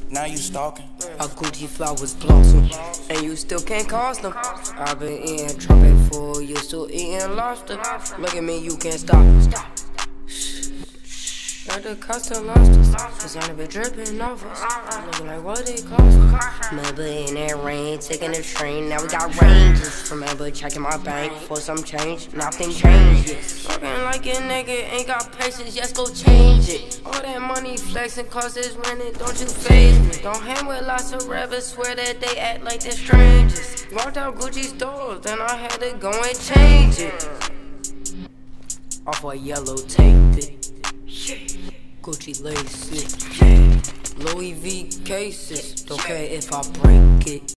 Now you stalking. Our Gucci flowers blossom, and you still can't cost them. I've been eating trumpet for you, still eating lobster. Look at me, you can't stop. Got the custom lobsters, cause I been dripping off us. Looking like what it cost. Remember in that rain, taking the train, now we got ranges. Remember checking my bank for some change, nothing changed yet. Looking like a nigga ain't got patience, yes go change it. All that money flexing cause it's renting, don't you faze me. Don't hang with lots of rappers, swear that they act like they're strangers. Walked out Gucci stores, then I had to go and change it. Off a yellow tape it. Gucci lace it. Louis V cases, don't care if I break it.